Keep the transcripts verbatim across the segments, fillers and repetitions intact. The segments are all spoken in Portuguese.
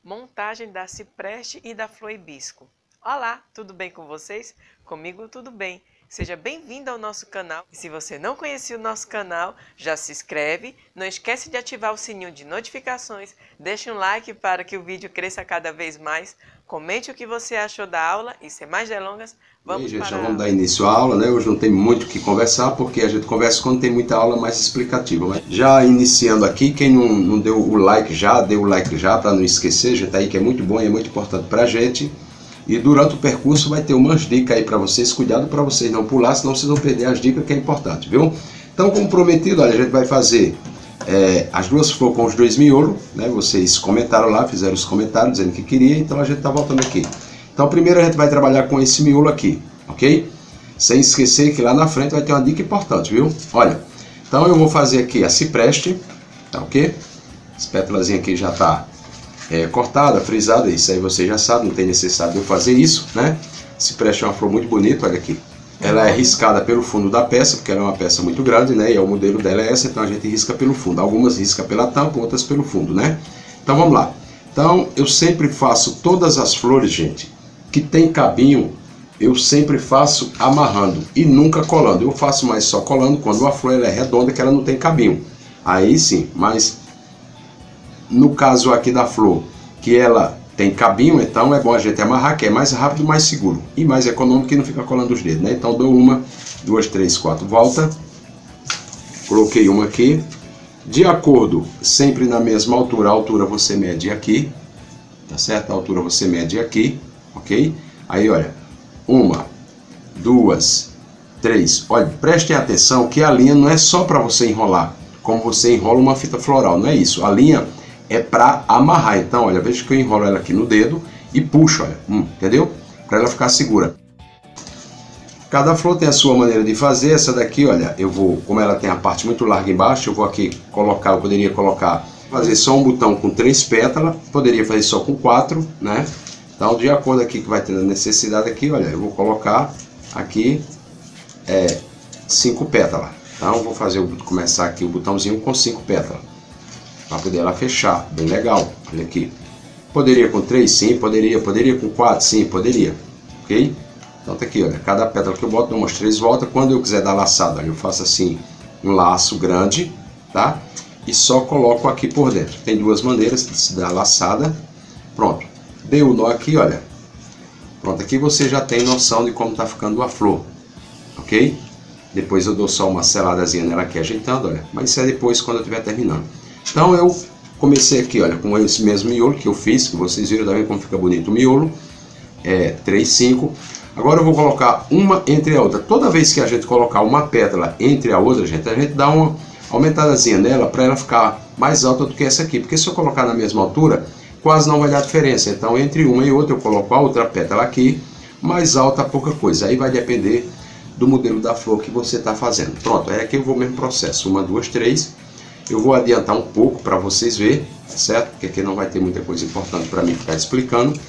montagem da cipreste e da flor hibisco. Olá, tudo bem com vocês? Comigo tudo bem. Seja bem-vindo ao nosso canal. E se você não conhecia o nosso canal, já se inscreve. Não esquece de ativar o sininho de notificações. Deixe um like para que o vídeo cresça cada vez mais. Comente o que você achou da aula e sem mais delongas, vamos Bem, gente, para já a vamos aula. dar início à aula, né? Hoje não tem muito o que conversar, porque a gente conversa quando tem muita aula mais explicativa. Mas já iniciando aqui, quem não, não deu o like já, dê o like já, para não esquecer, gente, aí que é muito bom e é muito importante pra gente. E durante o percurso vai ter umas dicas aí para vocês, cuidado para vocês não pular, senão vocês vão perder as dicas que é importante, viu? Então, como prometido, olha, a gente vai fazer é, as duas flores com os dois miolos, né? Vocês comentaram lá, fizeram os comentários dizendo que queria, então a gente tá voltando aqui. Então, primeiro a gente vai trabalhar com esse miolo aqui, ok? Sem esquecer que lá na frente vai ter uma dica importante, viu? Olha, então eu vou fazer aqui a cipreste, tá ok? As pétalazinhas aqui já tá É, cortada, frisada, isso aí você já sabe, não tem necessidade de eu fazer isso, né? Cipreste é uma flor muito bonita, olha aqui. Ela é riscada pelo fundo da peça, porque ela é uma peça muito grande, né? E o modelo dela é essa, então a gente risca pelo fundo. Algumas risca pela tampa, outras pelo fundo, né? Então vamos lá. Então eu sempre faço todas as flores, gente, que tem cabinho, eu sempre faço amarrando e nunca colando. Eu faço mais só colando quando a flor ela é redonda, que ela não tem cabinho. Aí sim, mas no caso aqui da flor, que ela tem cabinho, então é bom a gente amarrar, que é mais rápido, mais seguro e mais econômico, e não fica colando os dedos, né? Então dou uma, duas, três, quatro, volta. Coloquei uma aqui. De acordo, sempre na mesma altura, a altura você mede aqui, tá certo? A altura você mede aqui, ok? Aí, olha, uma, duas, três. Olha, prestem atenção que a linha não é só para você enrolar, como você enrola uma fita floral, não é isso. A linha é para amarrar. Então, olha, veja que eu enrolo ela aqui no dedo e puxo, olha, hum, entendeu? Para ela ficar segura. Cada flor tem a sua maneira de fazer. Essa daqui, olha, eu vou, como ela tem a parte muito larga embaixo, eu vou aqui colocar, eu poderia colocar, fazer só um botão com três pétalas, poderia fazer só com quatro, né? Então, de acordo aqui que vai tendo a necessidade aqui, olha, eu vou colocar aqui é, cinco pétalas. Então, eu vou fazer, começar aqui o botãozinho com cinco pétalas, para poder ela fechar, bem legal, olha aqui. Poderia com três, sim, poderia, poderia com quatro, sim, poderia, ok? Então tá aqui, olha, cada pétala que eu boto, dou umas três voltas. Quando eu quiser dar laçada, eu faço assim, um laço grande, tá? E só coloco aqui por dentro. Tem duas maneiras de se dar laçada. Pronto, dei o nó aqui, olha. Pronto, aqui você já tem noção de como tá ficando a flor, ok? Depois eu dou só uma seladazinha nela aqui, ajeitando, olha. Mas isso é depois, quando eu estiver terminando. Então eu comecei aqui, olha, com esse mesmo miolo que eu fiz, que vocês viram também como fica bonito o miolo. É três, cinco. Agora eu vou colocar uma entre a outra. Toda vez que a gente colocar uma pétala entre a outra, gente, a gente dá uma aumentadazinha nela para ela ficar mais alta do que essa aqui. Porque se eu colocar na mesma altura, quase não vai dar diferença. Então entre uma e outra eu coloco a outra pétala aqui, mais alta pouca coisa. Aí vai depender do modelo da flor que você está fazendo. Pronto, é aqui eu vou o mesmo processo. Uma, duas, três. Eu vou adiantar um pouco para vocês verem, certo? Porque aqui não vai ter muita coisa importante para mim ficar explicando.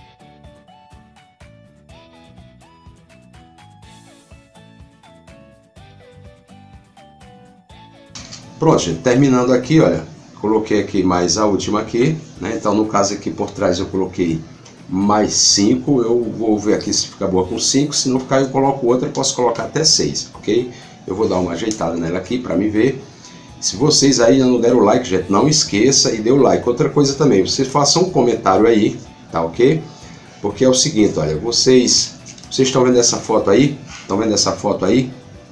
Pronto, gente, terminando aqui, olha, coloquei aqui mais a última aqui, né? Então no caso aqui por trás eu coloquei mais cinco, eu vou ver aqui se fica boa com cinco, se não ficar eu coloco outra, eu posso colocar até seis, ok? Eu vou dar uma ajeitada nela aqui para me ver. Se vocês aí ainda não deram o like, gente, não esqueça e dê o like. Outra coisa também, vocês façam um comentário aí, tá ok? Porque é o seguinte, olha, vocês, vocês estão vendo essa foto aí? Estão vendo essa foto aí?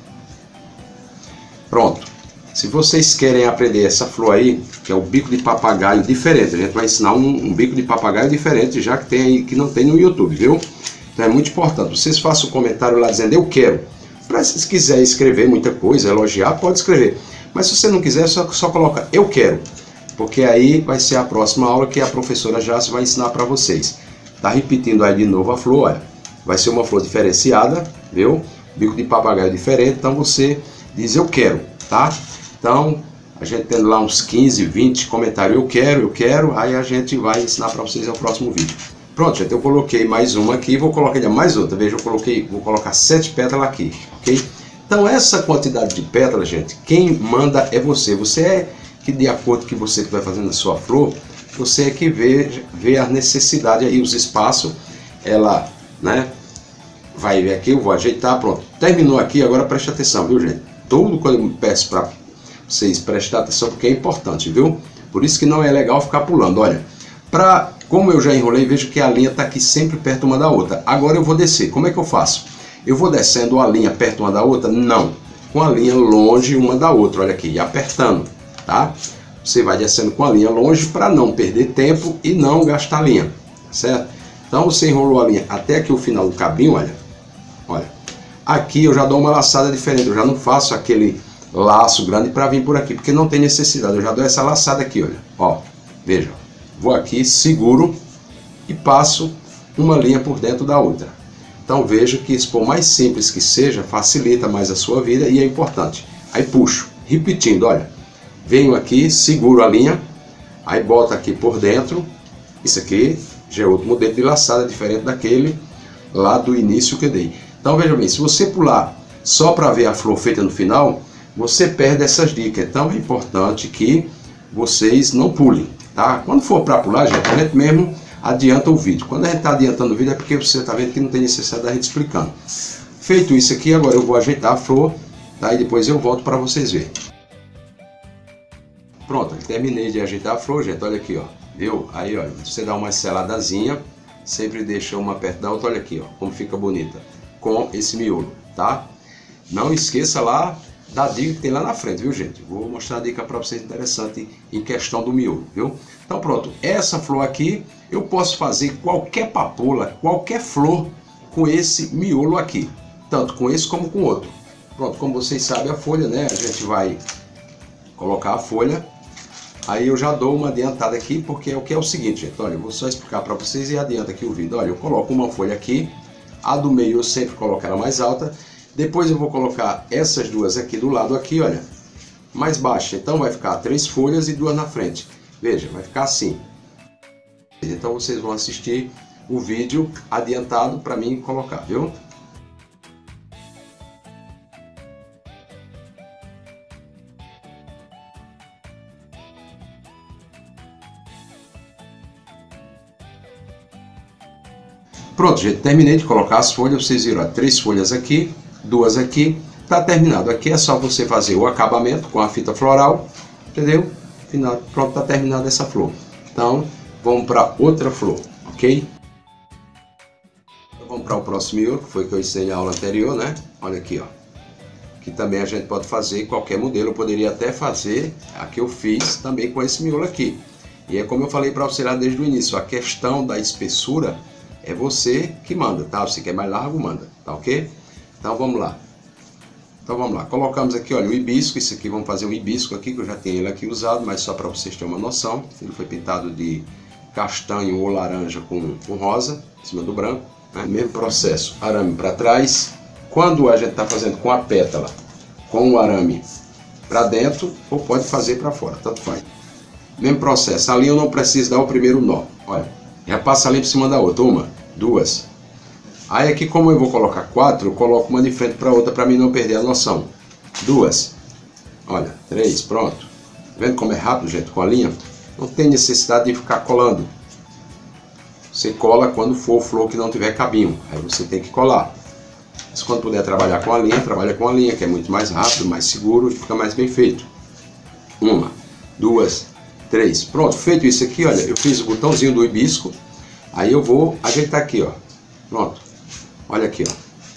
Pronto. Se vocês querem aprender essa flor aí, que é o bico de papagaio diferente, a gente vai ensinar um, um bico de papagaio diferente, já que tem aí, que não tem no YouTube, viu? Então é muito importante. Vocês façam um comentário lá dizendo eu quero. Para se quiser escrever muita coisa, elogiar, pode escrever. Mas se você não quiser, só, só coloca eu quero. Porque aí vai ser a próxima aula que a professora Jace vai ensinar para vocês. Tá repetindo aí de novo a flor, olha. Vai ser uma flor diferenciada, viu? Bico de papagaio diferente, então você diz eu quero, tá? Então, a gente tendo lá uns quinze, vinte comentários eu quero, eu quero, aí a gente vai ensinar para vocês no próximo vídeo. Pronto, gente, eu coloquei mais uma aqui, vou colocar ainda mais outra. Veja, eu coloquei, vou colocar sete pétalas aqui, ok? Então essa quantidade de pétalas, gente, quem manda é você. Você é que de acordo com que você vai fazendo a sua flor, você é que vê, vê a necessidade aí, os espaços, ela, né, vai ver aqui, eu vou ajeitar, pronto. Terminou aqui, agora preste atenção, viu, gente? Tudo quando eu peço para vocês prestar atenção, porque é importante, viu? Por isso que não é legal ficar pulando, olha. Pra, como eu já enrolei, vejo que a linha está aqui sempre perto uma da outra. Agora eu vou descer, como é que eu faço? Eu vou descendo a linha perto uma da outra? Não, com a linha longe uma da outra, olha aqui, e apertando, tá? Você vai descendo com a linha longe para não perder tempo e não gastar linha, certo? Então você enrolou a linha até aqui o final do cabinho, olha. Olha, aqui eu já dou uma laçada diferente, eu já não faço aquele laço grande para vir por aqui, porque não tem necessidade, eu já dou essa laçada aqui, olha, ó, veja, vou aqui, seguro e passo uma linha por dentro da outra. Então veja que isso, por mais simples que seja, facilita mais a sua vida e é importante. Aí puxo, repetindo, olha, venho aqui, seguro a linha, aí boto aqui por dentro, isso aqui já é outro modelo de laçada, diferente daquele lá do início que eu dei. Então veja bem, se você pular só para ver a flor feita no final, você perde essas dicas. Então é importante que vocês não pulem, tá? Quando for para pular, gente, a gente mesmo adianta o vídeo. Quando a gente está adiantando o vídeo é porque você está vendo que não tem necessidade da gente explicando. Feito isso aqui, agora eu vou ajeitar a flor, tá? E depois eu volto para vocês verem. Pronto, terminei de ajeitar a flor, gente, olha aqui, ó. Viu? Aí, olha, você dá uma seladazinha, sempre deixa uma perto da outra, olha aqui, ó, como fica bonita, com esse miolo, tá? Não esqueça lá da dica que tem lá na frente, viu, gente? Vou mostrar a dica para vocês interessante em questão do miolo, viu? Então pronto, essa flor aqui, eu posso fazer qualquer papoula, qualquer flor com esse miolo aqui, tanto com esse como com outro. Pronto, como vocês sabem a folha, né? A gente vai colocar a folha. Aí eu já dou uma adiantada aqui, porque é o que é o seguinte, gente. Olha, eu vou só explicar para vocês e adianta aqui o vídeo. Olha, eu coloco uma folha aqui, a do meio eu sempre coloco ela mais alta. Depois eu vou colocar essas duas aqui do lado aqui, olha, mais baixa. Então vai ficar três folhas e duas na frente. Veja, vai ficar assim. Então vocês vão assistir o vídeo adiantado para mim colocar, viu? Pronto, gente, terminei de colocar as folhas, vocês viram, ó, três folhas aqui, duas aqui, tá terminado. Aqui é só você fazer o acabamento com a fita floral, entendeu? Final, pronto, tá terminada essa flor. Então, vamos para outra flor, ok? Vamos para o próximo miolo, que foi que eu ensinei na aula anterior, né? Olha aqui, ó. Que também a gente pode fazer qualquer modelo, eu poderia até fazer a que eu fiz também com esse miolo aqui. E é como eu falei para você lá desde o início, a questão da espessura é você que manda, tá? Você quer mais largo, manda, tá ok? Então vamos lá. Então vamos lá. Colocamos aqui, olha, o hibisco. Isso aqui, vamos fazer um hibisco aqui, que eu já tenho ele aqui usado, mas só para vocês terem uma noção. Ele foi pintado de castanho ou laranja com, com rosa, em cima do branco. Né? Mesmo processo, arame para trás. Quando a gente está fazendo com a pétala, com o arame para dentro, ou pode fazer para fora, tanto faz. Mesmo processo. Ali eu não preciso dar o primeiro nó, olha. Já passa ali por cima da outra, uma, duas. Aí aqui, como eu vou colocar quatro, eu coloco uma de frente para outra para mim não perder a noção. Duas. Olha, três, pronto. Vendo como é rápido, gente, com a linha? Não tem necessidade de ficar colando. Você cola quando for flor que não tiver cabinho. Aí você tem que colar. Mas quando puder trabalhar com a linha, trabalha com a linha, que é muito mais rápido, mais seguro e fica mais bem feito. Uma, duas, três. Pronto, feito isso aqui, olha, eu fiz o botãozinho do hibisco. Aí eu vou ajeitar aqui, ó. Pronto. Olha aqui, ó.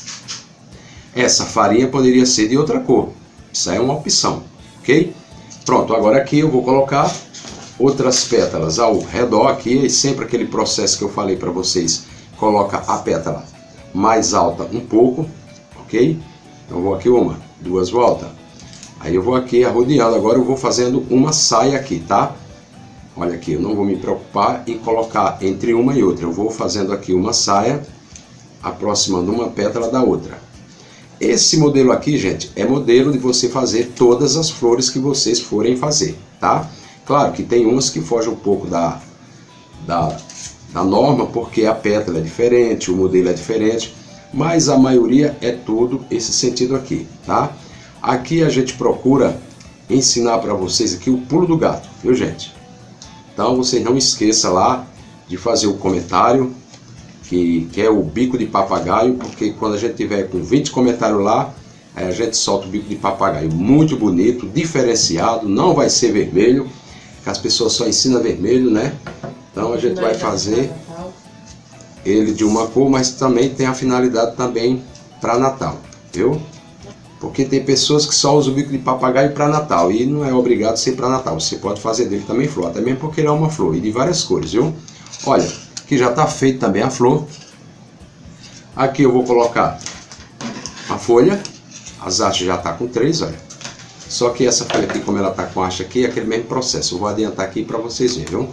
Essa farinha poderia ser de outra cor. Isso aí é uma opção, ok? Pronto, agora aqui eu vou colocar outras pétalas ao redor aqui. E sempre aquele processo que eu falei para vocês. Coloca a pétala mais alta um pouco, ok? Então eu vou aqui uma, duas voltas. Aí eu vou aqui arrodeando, agora eu vou fazendo uma saia aqui, tá? Olha aqui, eu não vou me preocupar em colocar entre uma e outra. Eu vou fazendo aqui uma saia, aproximando uma pétala da outra. Esse modelo aqui, gente, é modelo de você fazer todas as flores que vocês forem fazer, tá? Claro que tem umas que fogem um pouco da, da, da norma, porque a pétala é diferente, o modelo é diferente, mas a maioria é tudo esse sentido aqui, tá? Aqui a gente procura ensinar para vocês aqui o pulo do gato, viu, gente? Então vocês não esqueçam lá de fazer o comentário, que, que é o bico de papagaio, porque quando a gente tiver com vinte comentários lá, aí a gente solta o bico de papagaio. Muito bonito, diferenciado, não vai ser vermelho, que as pessoas só ensinam vermelho, né? Então a gente vai fazer ele de uma cor, mas também tem a finalidade também para Natal, viu? Porque tem pessoas que só usam o bico de papagaio para Natal e não é obrigado a ser para Natal. Você pode fazer dele também flor, até mesmo porque ele é uma flor e de várias cores, viu? Olha, aqui já está feito também a flor. Aqui eu vou colocar a folha. As hastes já está com três, olha. Só que essa folha aqui, como ela está com haste aqui, é aquele mesmo processo. Eu vou adiantar aqui para vocês verem, viu?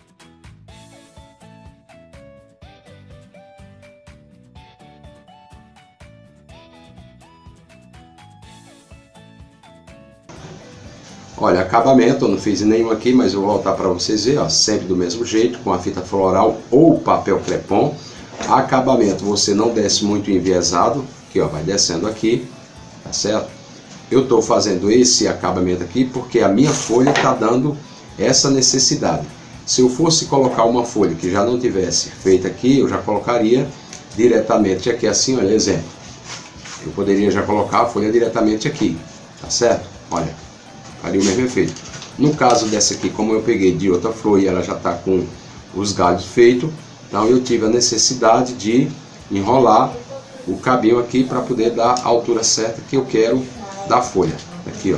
Olha, acabamento, eu não fiz nenhum aqui, mas eu vou voltar para vocês verem, ó, sempre do mesmo jeito, com a fita floral ou papel crepom. Acabamento, você não desce muito enviesado, aqui ó, vai descendo aqui, tá certo? Eu estou fazendo esse acabamento aqui porque a minha folha está dando essa necessidade. Se eu fosse colocar uma folha que já não tivesse feita aqui, eu já colocaria diretamente aqui, assim, olha, exemplo. Eu poderia já colocar a folha diretamente aqui, tá certo? Olha. Faria o mesmo efeito. No caso dessa aqui, como eu peguei de outra flor e ela já está com os galhos feitos, então eu tive a necessidade de enrolar o cabinho aqui para poder dar a altura certa que eu quero da folha. Aqui, ó.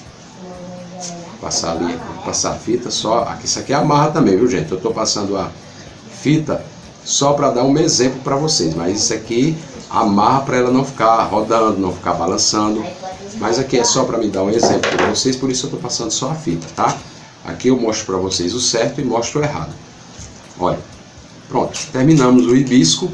Passar ali, passar a fita só. Aqui, isso aqui é amarra também, viu, gente? Eu estou passando a fita só para dar um exemplo para vocês, mas isso aqui amarra para ela não ficar rodando, não ficar balançando. Mas aqui é só para me dar um exemplo para vocês, por isso eu estou passando só a fita, tá? Aqui eu mostro para vocês o certo e mostro o errado. Olha, pronto, terminamos o hibisco,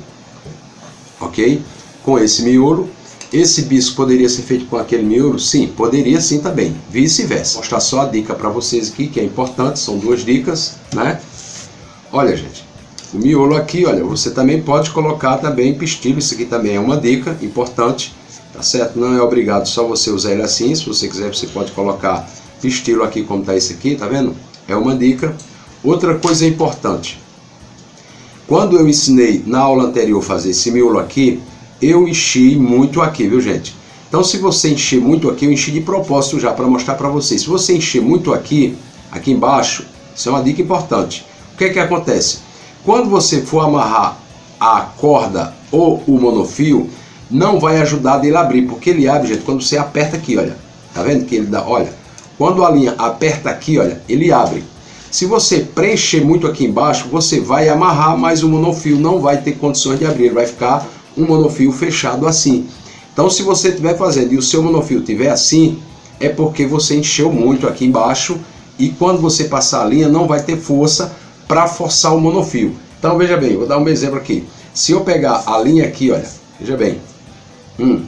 ok? Com esse miolo. Esse hibisco poderia ser feito com aquele miolo? Sim, poderia sim também, vice-versa. Vou mostrar só a dica para vocês aqui, que é importante, são duas dicas, né? Olha, gente, o miolo aqui, olha, você também pode colocar também pistilho, isso aqui também é uma dica importante. Tá certo? Não é obrigado só você usar ele assim. Se você quiser, você pode colocar pistilo aqui como está esse aqui, tá vendo? É uma dica. Outra coisa importante. Quando eu ensinei na aula anterior a fazer esse miolo aqui, eu enchi muito aqui, viu, gente? Então, se você encher muito aqui, eu enchi de propósito já para mostrar para vocês. Se você encher muito aqui, aqui embaixo, isso é uma dica importante. O que é que acontece? Quando você for amarrar a corda ou o monofio, não vai ajudar dele a abrir, porque ele abre, gente, quando você aperta aqui, olha. Tá vendo que ele dá, olha. Quando a linha aperta aqui, olha, ele abre. Se você preencher muito aqui embaixo, você vai amarrar, mas o monofio não vai ter condições de abrir, ele vai ficar um monofio fechado assim. Então, se você estiver fazendo e o seu monofio estiver assim, é porque você encheu muito aqui embaixo e quando você passar a linha, não vai ter força para forçar o monofio. Então, veja bem, vou dar um exemplo aqui. Se eu pegar a linha aqui, olha, veja bem, Hum.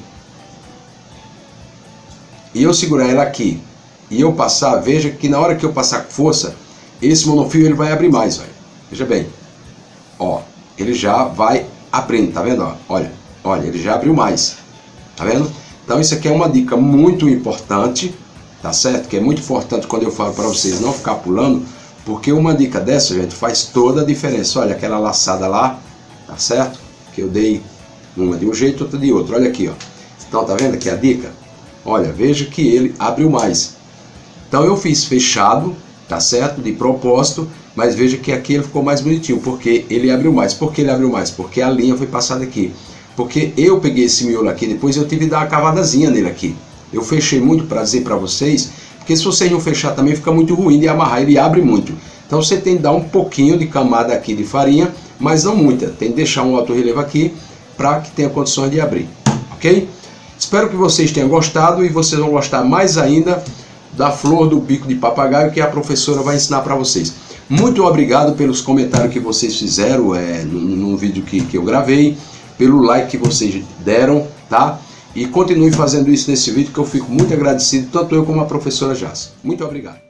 e eu segurar ela aqui e eu passar, veja que na hora que eu passar com força, esse monofio ele vai abrir mais, olha. Veja bem, ó, ele já vai abrindo, tá vendo? Ó? Olha, olha, ele já abriu mais, tá vendo? Então isso aqui é uma dica muito importante, tá certo? Que é muito importante quando eu falo para vocês não ficar pulando, porque uma dica dessa, gente, faz toda a diferença. Olha aquela laçada lá, tá certo? Que eu dei uma de um jeito, outra de outro. Olha aqui, ó. Então, tá vendo aqui a dica? Olha, veja que ele abriu mais. Então, eu fiz fechado, tá certo? De propósito, mas veja que aqui ele ficou mais bonitinho, porque ele abriu mais. Por que ele abriu mais? Porque a linha foi passada aqui. Porque eu peguei esse miolo aqui, depois eu tive que dar uma cavadazinha nele aqui. Eu fechei muito para dizer para vocês, porque se vocês não fechar também fica muito ruim de amarrar, ele abre muito. Então, você tem que dar um pouquinho de camada aqui de farinha, mas não muita. Tem que deixar um alto relevo aqui, para que tenha condições de abrir, ok? Espero que vocês tenham gostado e vocês vão gostar mais ainda da flor do bico de papagaio que a professora vai ensinar para vocês. Muito obrigado pelos comentários que vocês fizeram é, no, no vídeo que, que eu gravei, pelo like que vocês deram, tá? E continue fazendo isso nesse vídeo que eu fico muito agradecido, tanto eu como a professora Jace. Muito obrigado.